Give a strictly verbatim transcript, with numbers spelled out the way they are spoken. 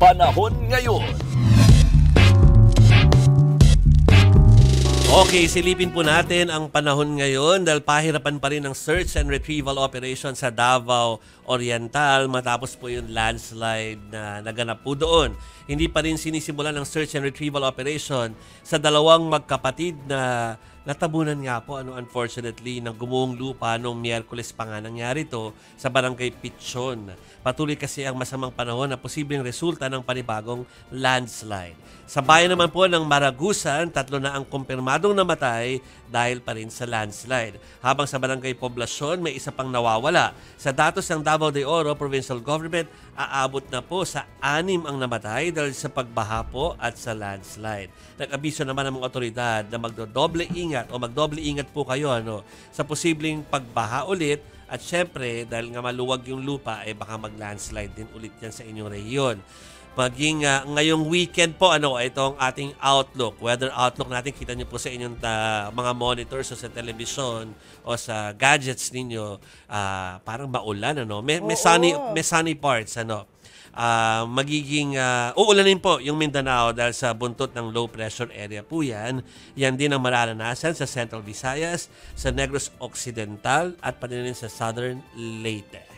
Panahon Ngayon. Okay, silipin po natin ang panahon ngayon dahil pahirapan pa rin ang search and retrieval operation sa Davao Oriental matapos po yung landslide na naganap po doon. Hindi pa rin sinisimulan ang search and retrieval operation sa dalawang magkapatid na natabunan nga po ano unfortunately ng gumuhong lupa noong Miyerkules pa nga nangyari to sa barangay Pichon. Patuloy kasi ang masamang panahon na posibleng resulta ng panibagong landslide. Sa bayan naman po ng Maragusan, tatlo na ang kumpirmadong namatay dahil pa rin sa landslide. Habang sa barangay Poblacion, may isa pang nawawala. Sa datos ng Davao de Oro Provincial Government, aabot na po sa anim ang namatay dahil sa pagbaha po at sa landslide. Nag-abiso naman ang mga otoridad na magdodoble ingat o magdoble ingat po kayo ano, sa posibleng pagbaha ulit at syempre dahil nga maluwag yung lupa, eh baka mag-landslide din ulit yan sa inyong rehiyon. Maging uh, ngayong weekend po, ano, itong ating outlook, weather outlook natin, kita nyo po sa inyong uh, mga monitors o sa television o sa gadgets ninyo, uh, parang maulan, ano, may, may, sunny, may sunny parts, ano. Uh, magiging, uh, uulanin po yung Mindanao dahil sa buntot ng low pressure area po yan. Yan din ang mararanasan sa Central Visayas, sa Negros Occidental at pati rin sa Southern Leyte.